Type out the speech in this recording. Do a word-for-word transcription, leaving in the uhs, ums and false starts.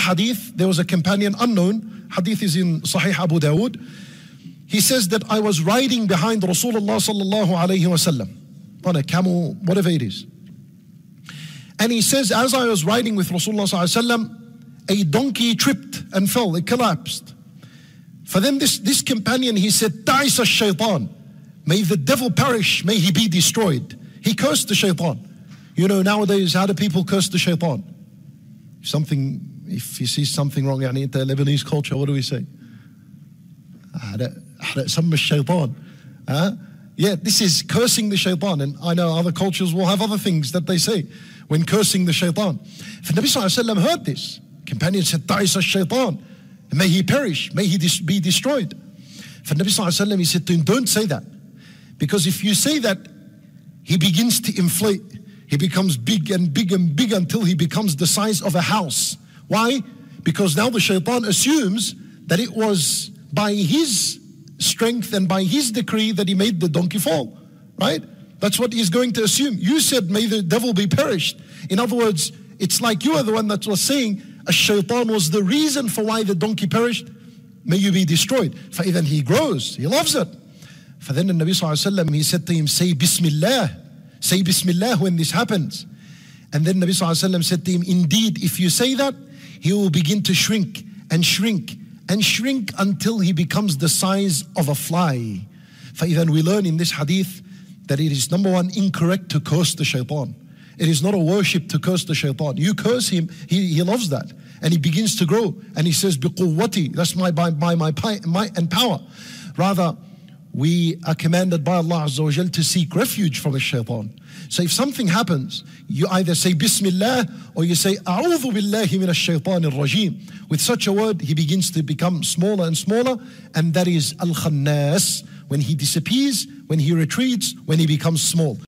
hadith, there was a companion unknown, hadith is in Sahih Abu Dawood. He says that I was riding behind Rasulullah sallallahu alayhi wasallam on a camel, whatever it is. And he says, as I was riding with Rasulullah sallallahu alayhi wasallam, a donkey tripped and fell, it collapsed. For then this, this companion, he said, Ta'isa shaitan, may the devil perish, may he be destroyed. He cursed the shaitan. You know, nowadays, how do people curse the shaitan? Something, if you see something wrong, يعني, in the Lebanese culture, what do we say? Some shaitan. Yeah, this is cursing the shaitan. And I know other cultures will have other things that they say when cursing the shaitan. If the Nabi sallallahu alayhi wa sallam heard this, companion said, Ta'isa shaitan, may he perish, may he dis- be destroyed. For Nabi sallallahu alayhi wa sallam, he said to him, don't say that. Because if you say that, he begins to inflate. He becomes big and big and big until he becomes the size of a house. Why? Because now the shaitan assumes that it was by his strength and by his decree that he made the donkey fall. Right? That's what he's going to assume. You said, may the devil be perished. In other words, it's like you are the one that was saying, a shaitan was the reason for why the donkey perished. May you be destroyed. For then he grows. He loves it. For then the Nabi sallallahu alayhi wa sallam, he said to him, say Bismillah. Say Bismillah when this happens. And then Nabi sallallahu alayhi wa sallam said to him, indeed, if you say that, he will begin to shrink and shrink and shrink until he becomes the size of a fly. For then we learn in this hadith that it is, number one, incorrect to curse the shaitan. It is not a worship to curse the shaitan. You curse him, he, he loves that. And he begins to grow. And he says, biquwwati, that's my, by, by my might and power. Rather, we are commanded by Allah Azza wa Jal to seek refuge from the shaitan. So if something happens, you either say Bismillah or you say A'udhu billahi minash shaitanir rajim. With such a word, he begins to become smaller and smaller, and that is Al-Khannas, when he disappears, when he retreats, when he becomes small.